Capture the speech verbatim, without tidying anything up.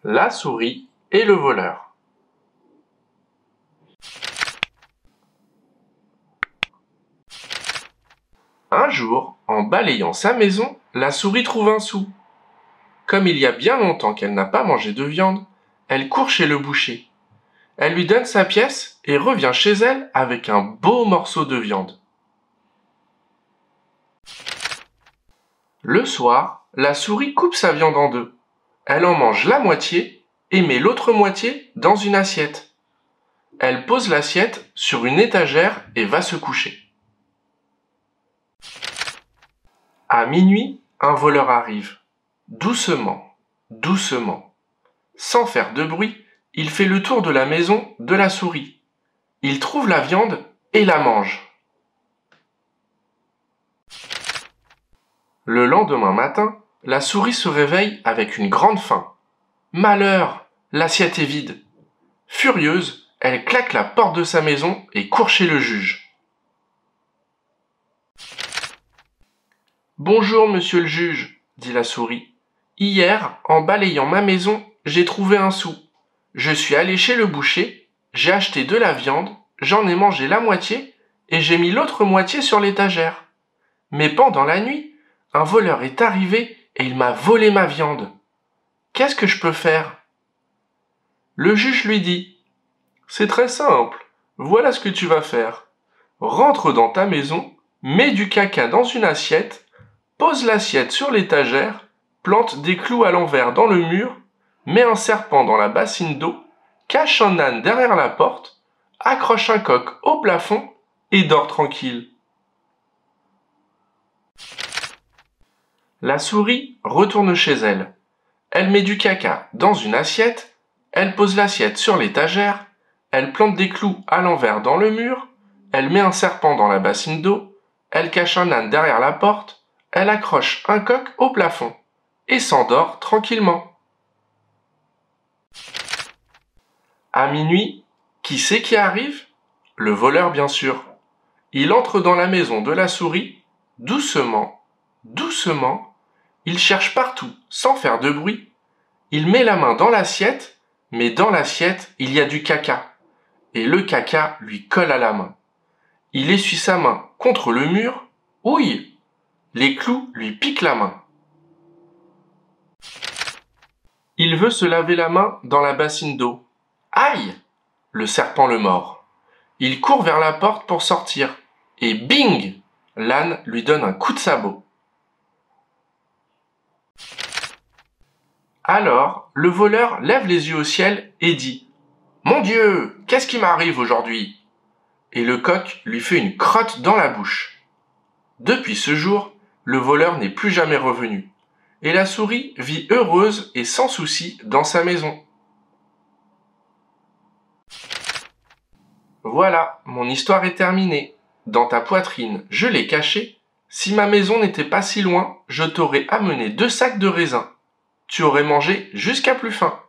La souris et le voleur. Un jour, en balayant sa maison, la souris trouve un sou. Comme il y a bien longtemps qu'elle n'a pas mangé de viande, elle court chez le boucher. Elle lui donne sa pièce et revient chez elle avec un beau morceau de viande. Le soir, la souris coupe sa viande en deux. Elle en mange la moitié et met l'autre moitié dans une assiette. Elle pose l'assiette sur une étagère et va se coucher. À minuit, un voleur arrive. Doucement, doucement. Sans faire de bruit, il fait le tour de la maison de la souris. Il trouve la viande et la mange. Le lendemain matin, la souris se réveille avec une grande faim. Malheur, l'assiette est vide. Furieuse, elle claque la porte de sa maison et court chez le juge. « Bonjour, monsieur le juge, dit la souris. Hier, en balayant ma maison, j'ai trouvé un sou. Je suis allé chez le boucher, j'ai acheté de la viande, j'en ai mangé la moitié et j'ai mis l'autre moitié sur l'étagère. Mais pendant la nuit, un voleur est arrivé et il m'a volé ma viande. Qu'est-ce que je peux faire ?» Le juge lui dit « C'est très simple, voilà ce que tu vas faire. Rentre dans ta maison, mets du caca dans une assiette, pose l'assiette sur l'étagère, plante des clous à l'envers dans le mur, mets un serpent dans la bassine d'eau, cache un âne derrière la porte, accroche un coq au plafond et dors tranquille. » La souris retourne chez elle. Elle met du caca dans une assiette, elle pose l'assiette sur l'étagère, elle plante des clous à l'envers dans le mur, elle met un serpent dans la bassine d'eau, elle cache un âne derrière la porte, elle accroche un coq au plafond et s'endort tranquillement. À minuit, qui c'est qui arrive ? Le voleur, bien sûr. Il entre dans la maison de la souris, doucement, doucement, il cherche partout sans faire de bruit, il met la main dans l'assiette, mais dans l'assiette, il y a du caca, et le caca lui colle à la main. Il essuie sa main contre le mur, ouille, les clous lui piquent la main. Il veut se laver la main dans la bassine d'eau. Aïe! Le serpent le mord. Il court vers la porte pour sortir, et bing! L'âne lui donne un coup de sabot. Alors, le voleur lève les yeux au ciel et dit « Mon Dieu, qu'est-ce qui m'arrive aujourd'hui ?» Et le coq lui fait une crotte dans la bouche. Depuis ce jour, le voleur n'est plus jamais revenu, et la souris vit heureuse et sans souci dans sa maison. Voilà, mon histoire est terminée. Dans ta poitrine, je l'ai cachée. Si ma maison n'était pas si loin, je t'aurais amené deux sacs de raisins. Tu aurais mangé jusqu'à plus faim.